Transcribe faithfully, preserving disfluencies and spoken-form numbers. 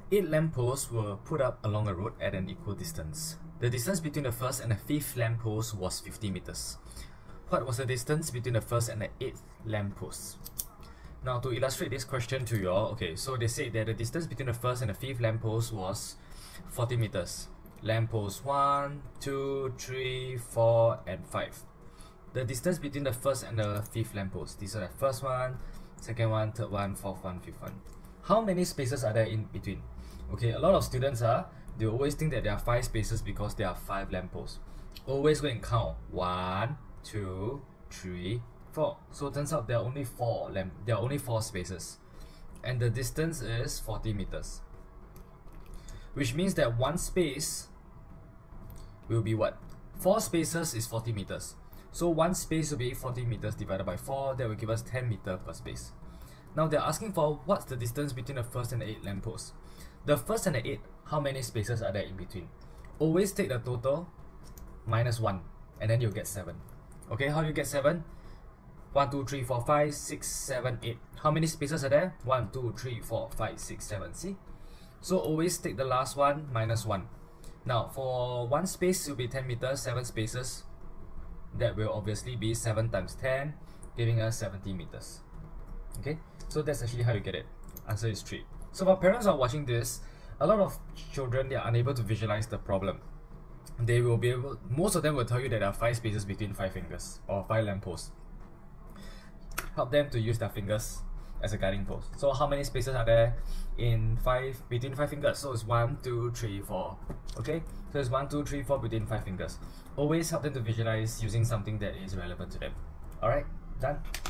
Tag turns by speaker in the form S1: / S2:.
S1: Eight lampposts were put up along a road at an equal distance. The distance between the first and the fifth lamppost was fifty meters. What was the distance between the first and the eighth lamppost? Now, to illustrate this question to you all, okay, so they say that the distance between the first and the fifth lamppost was forty meters. Lamppost one, two, three, four, and five. The distance between the first and the fifth lamppost. These are the first one, second one, third one, fourth one, fifth one. How many spaces are there in between? Okay, a lot of students are, they always think that there are five spaces because there are five lampposts. Always go and count. One, two, three, four. So it turns out there are only four lamp there are only four spaces. And the distance is forty meters. Which means that one space will be what? Four spaces is forty meters. So one space will be forty meters divided by four. That will give us ten meters per space. Now they're asking for what's the distance between the first and the eighth lampposts. The first and the eighth, how many spaces are there in between? Always take the total minus one and then you'll get seven. Okay, how do you get seven? one, two, three, four, five, six, seven, eight. How many spaces are there? one, two, three, four, five, six, seven. See? So always take the last one minus one. Now for one space it will be ten meters, seven spaces. That will obviously be seven times ten, giving us seventy meters. Okay, so that's actually how you get it. Answer is three. So for parents who are watching this, a lot of children, they are unable to visualize the problem. They will be able, most of them will tell you that there are five spaces between five fingers or five lampposts. Help them to use their fingers as a guiding post. So how many spaces are there in five between five fingers? So it's one, two, three, four. Okay, so it's one, two, three, four between five fingers. Always help them to visualize using something that is relevant to them. Alright, done.